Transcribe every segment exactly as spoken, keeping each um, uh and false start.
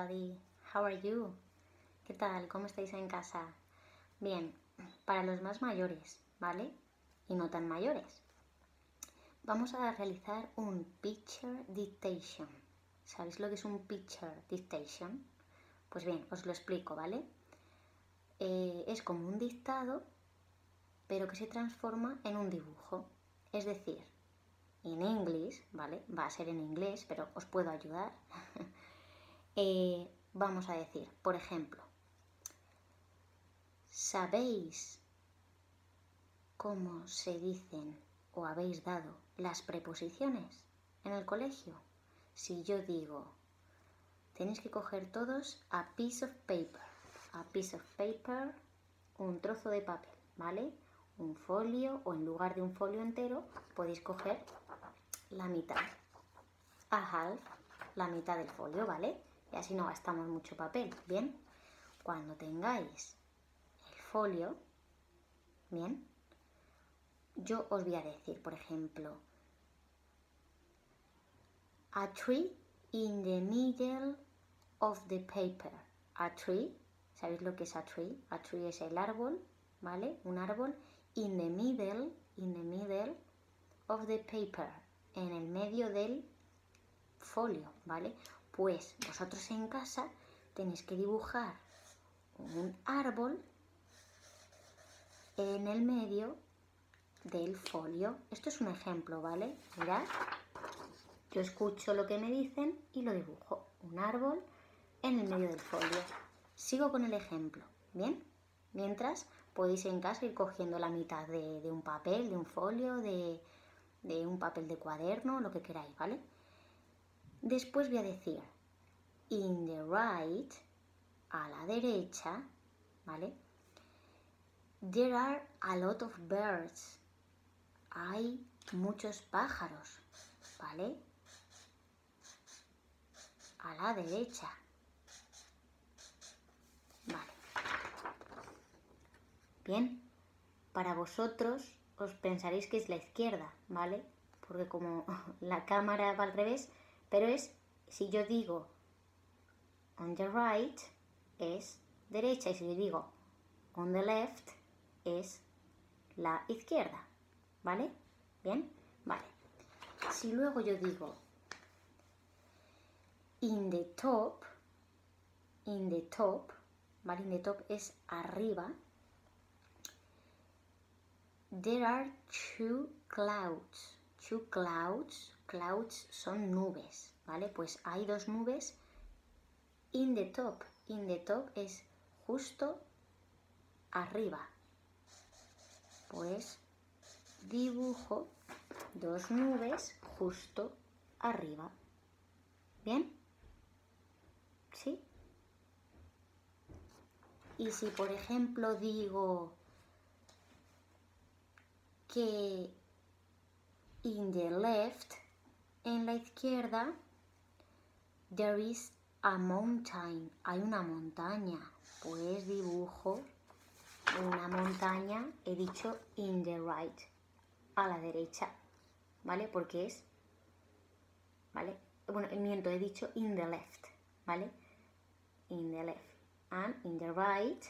everybody. How are you? ¿Qué tal? ¿Cómo estáis en casa? Bien, para los más mayores, ¿vale? Y no tan mayores. Vamos a realizar un picture dictation. ¿Sabéis lo que es un picture dictation? Pues bien, os lo explico, ¿vale? Eh, es como un dictado, pero que se transforma en un dibujo. Es decir, en inglés, ¿vale? Va a ser en inglés, pero os puedo ayudar. eh, vamos a decir, por ejemplo, ¿sabéis cómo se dicen o habéis dado las preposiciones en el colegio? Si yo digo, tenéis que coger todos a piece of paper. A piece of paper, un trozo de papel, ¿vale? Un folio, o en lugar de un folio entero, podéis coger la mitad. A half, la mitad del folio, ¿vale? Y así no gastamos mucho papel, ¿bien? Cuando tengáis el folio, ¿bien? Yo os voy a decir, por ejemplo, a tree in the middle of the paper. A tree, ¿sabéis lo que es a tree? A tree es el árbol, ¿vale? Un árbol. In the middle, in the middle of the paper. En el medio del folio, ¿vale? Pues vosotros en casa tenéis que dibujar un árbol en el medio del folio. Esto es un ejemplo, ¿vale? Mirad, yo escucho lo que me dicen y lo dibujo. Un árbol en el medio del folio. Sigo con el ejemplo, ¿bien? Mientras podéis en casa ir cogiendo la mitad de, de un papel, de un folio, de, de un papel de cuaderno, lo que queráis, ¿vale? Después voy a decir, in the right, a la derecha, ¿vale? There are a lot of birds. Hay muchos pájaros, ¿vale? A la derecha. Vale. Bien, para vosotros os pensaréis que es la izquierda, ¿vale? Porque como la cámara va al revés, pero es, si yo digo on the right, es derecha, y si yo digo on the left, es la izquierda, ¿vale? Bien, vale. Si luego yo digo in the top, in the top, ¿vale? In the top es arriba. There are two clouds. Two clouds. Clouds son nubes, ¿vale? Pues hay dos nubes in the top. In the top es justo arriba. Pues dibujo dos nubes justo arriba. ¿Bien? ¿Sí? Y si, por ejemplo, digo que in the left, en la izquierda, there is a mountain, hay una montaña, pues dibujo una montaña, he dicho in the right, a la derecha, ¿vale? Porque es, ¿vale? Bueno, miento, he dicho in the left, ¿vale? In the left, and in the right,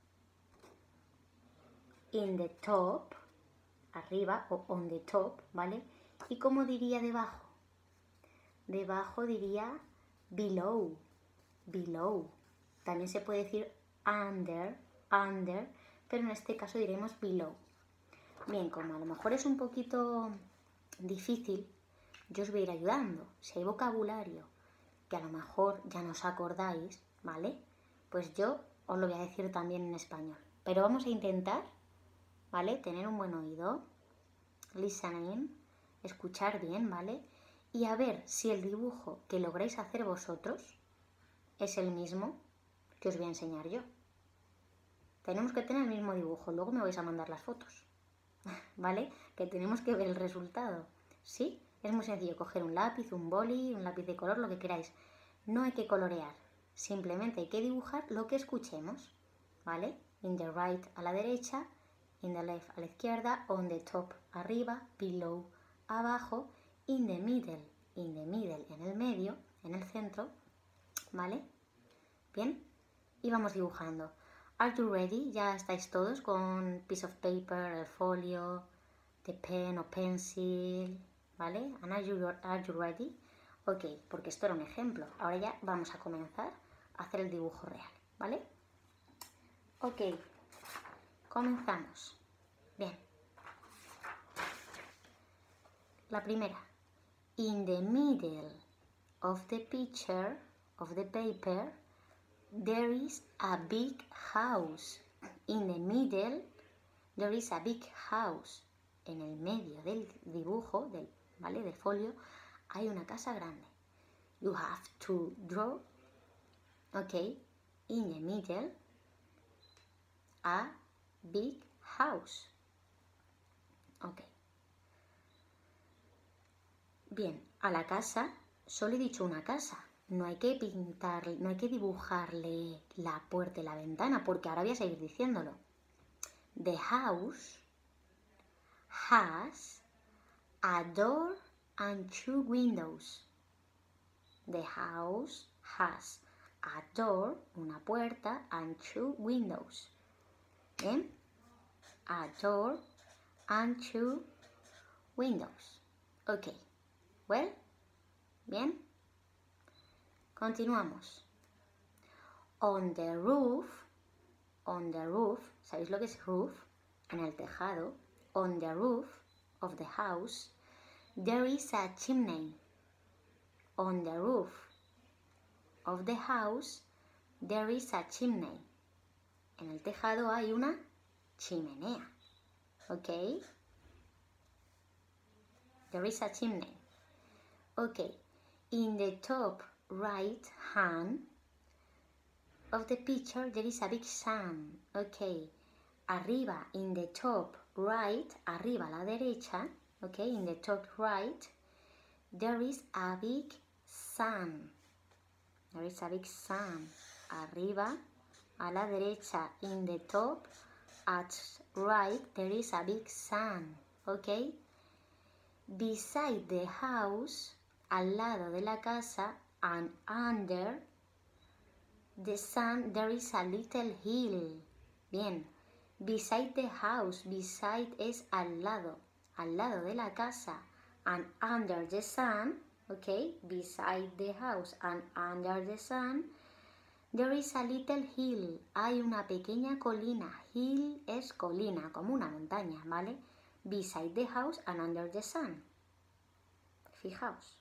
in the top, arriba, o on the top, ¿vale? ¿Y cómo diría debajo? Debajo diría below, below. También se puede decir under, under, pero en este caso diremos below. Bien, como a lo mejor es un poquito difícil, yo os voy a ir ayudando. Si hay vocabulario que a lo mejor ya no os acordáis, ¿vale? Pues yo os lo voy a decir también en español. Pero vamos a intentar, ¿vale? Tener un buen oído, listening, escuchar bien, ¿vale? Y a ver si el dibujo que lográis hacer vosotros es el mismo que os voy a enseñar yo. Tenemos que tener el mismo dibujo, luego me vais a mandar las fotos, ¿vale? Que tenemos que ver el resultado, ¿sí? Es muy sencillo, coger un lápiz, un boli, un lápiz de color, lo que queráis. No hay que colorear, simplemente hay que dibujar lo que escuchemos, ¿vale? In the right a la derecha, in the left a la izquierda, on the top arriba, below abajo, in the middle, in the middle en el medio, en el centro, ¿vale? ¿bien? Y vamos dibujando. Are you ready? ¿Ya estáis todos con piece of paper, el folio, the pen o pencil, ¿vale? And are you, are you ready? Ok, porque esto era un ejemplo. Ahora ya vamos a comenzar a hacer el dibujo real, ¿vale? Ok, comenzamos. Bien. La primera. In the middle of the picture, of the paper, there is a big house. In the middle, there is a big house. En el medio del dibujo, del, ¿vale? Del folio, hay una casa grande. You have to draw, okay, in the middle, a big house. Ok. Bien, a la casa solo he dicho una casa. No hay que pintar, no hay que dibujarle la puerta y la ventana, porque ahora voy a seguir diciéndolo. The house has a door and two windows. The house has a door, una puerta, and two windows. ¿Bien? A door and two windows. Ok. Well, bien. Continuamos. On the roof, on the roof, ¿sabéis lo que es roof? En el tejado. On the roof of the house, there is a chimney. On the roof of the house, there is a chimney. En el tejado hay una chimenea. ¿Ok? There is a chimney. Ok. In the top right hand of the picture, there is a big sun. Ok. Arriba, in the top right, arriba a la derecha, ok, in the top right, there is a big sun. There is a big sun. Arriba, a la derecha, in the top, at right, there is a big sun. Ok. Beside the house, al lado de la casa, and under the sun, there is a little hill. Bien. Beside the house, beside es al lado, al lado de la casa, and under the sun, ok, beside the house and under the sun, there is a little hill, hay una pequeña colina, hill es colina, como una montaña, ¿vale? Beside the house and under the sun, fijaos,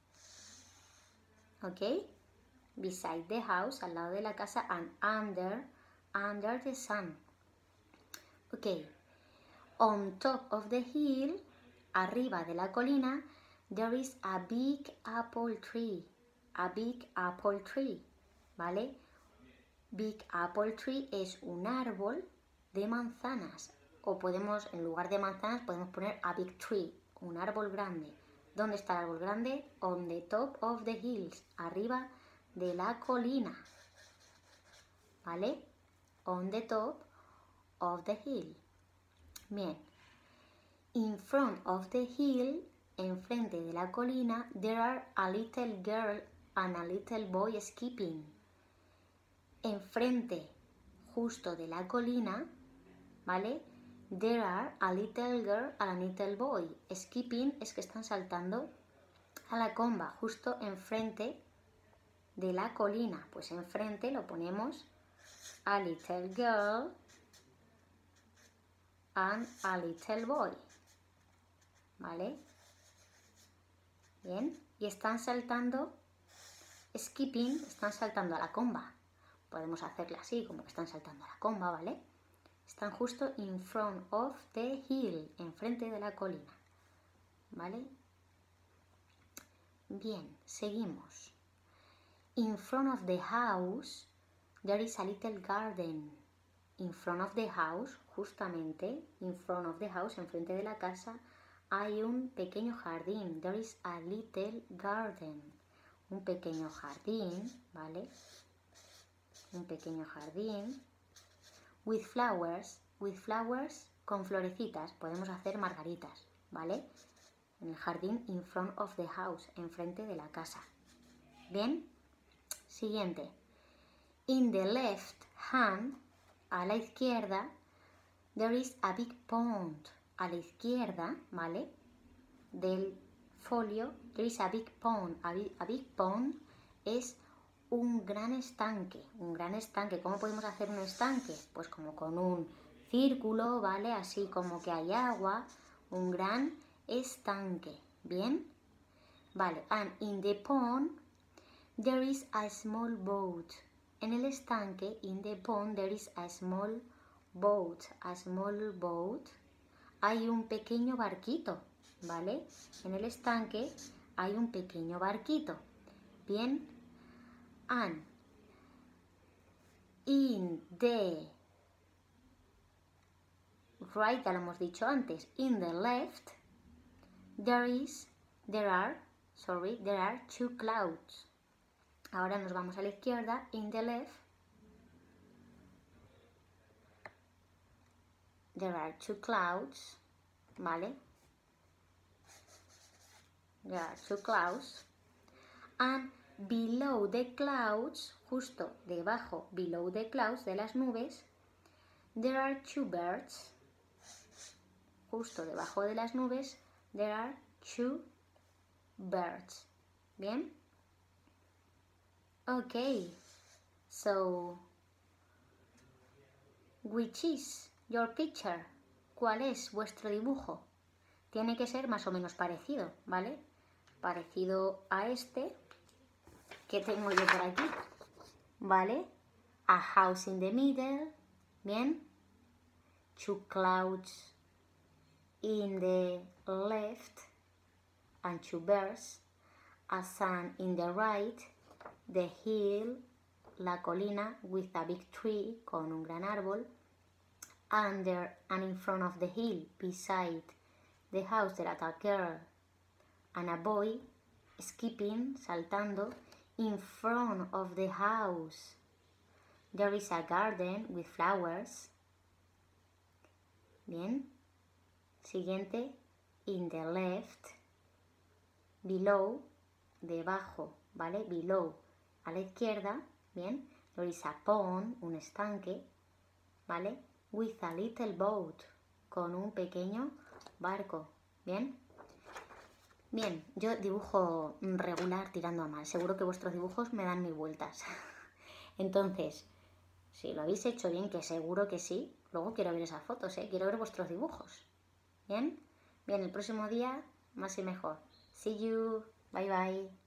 ok, beside the house, al lado de la casa, and under, under the sun. Ok, on top of the hill, arriba de la colina, there is a big apple tree. A big apple tree, ¿vale? Big apple tree es un árbol de manzanas. O podemos, en lugar de manzanas, podemos poner a big tree, un árbol grande. ¿Dónde está el árbol grande? On the top of the hills, arriba de la colina. ¿Vale? On the top of the hill. Bien. In front of the hill, enfrente de la colina, there are a little girl and a little boy skipping. Enfrente, justo de la colina, ¿vale? There are a little girl and a little boy. Skipping es que están saltando a la comba, justo enfrente de la colina. Pues enfrente lo ponemos a little girl and a little boy, ¿vale? Bien, y están saltando, skipping, están saltando a la comba. Podemos hacerla así, como que están saltando a la comba, ¿vale? Están justo in front of the hill, enfrente de la colina, ¿vale? Bien, seguimos. In front of the house, there is a little garden. In front of the house, justamente, in front of the house, enfrente de la casa, hay un pequeño jardín. There is a little garden. Un pequeño jardín, ¿vale? Un pequeño jardín. With flowers, with flowers, con florecitas. Podemos hacer margaritas, ¿vale? En el jardín, in front of the house, enfrente de la casa. Bien, siguiente. In the left hand, a la izquierda, there is a big pond. A la izquierda, ¿vale? Del folio, there is a big pond. A big, a big pond es un gran estanque. Un gran estanque. ¿Cómo podemos hacer un estanque? Pues como con un círculo, ¿vale? Así como que hay agua. Un gran estanque. ¿Bien? Vale. And in the pond, there is a small boat. En el estanque, in the pond, there is a small boat. A small boat. Hay un pequeño barquito, ¿vale? En el estanque hay un pequeño barquito. Bien. And in the right, ya lo hemos dicho antes, in the left, there is, there are, sorry, there are two clouds. Ahora nos vamos a la izquierda, in the left, there are two clouds, ¿vale? There are two clouds. And below the clouds, justo debajo, below the clouds, de las nubes, there are two birds. Justo debajo de las nubes, there are two birds. ¿Bien? Okay. So, which is your picture? ¿Cuál es vuestro dibujo? Tiene que ser más o menos parecido, ¿vale? Parecido a este que tengo yo por aquí, ¿vale? A house in the middle, ¿bien? Two clouds in the left and two birds, a sun in the right, the hill, la colina with a big tree, con un gran árbol, under and in front of the hill, beside the house, there are a girl and a boy skipping, saltando, in front of the house. There is a garden with flowers. Bien. Siguiente, in the left, below, debajo, ¿vale? Below, a la izquierda, bien. There is a pond, un estanque, ¿vale? With a little boat, con un pequeño barco, ¿bien? Bien, yo dibujo regular tirando a mal. Seguro que vuestros dibujos me dan mil vueltas. Entonces, si lo habéis hecho bien, que seguro que sí, luego quiero ver esas fotos, ¿eh? Quiero ver vuestros dibujos. ¿Bien? Bien, el próximo día más y mejor. See you. Bye bye.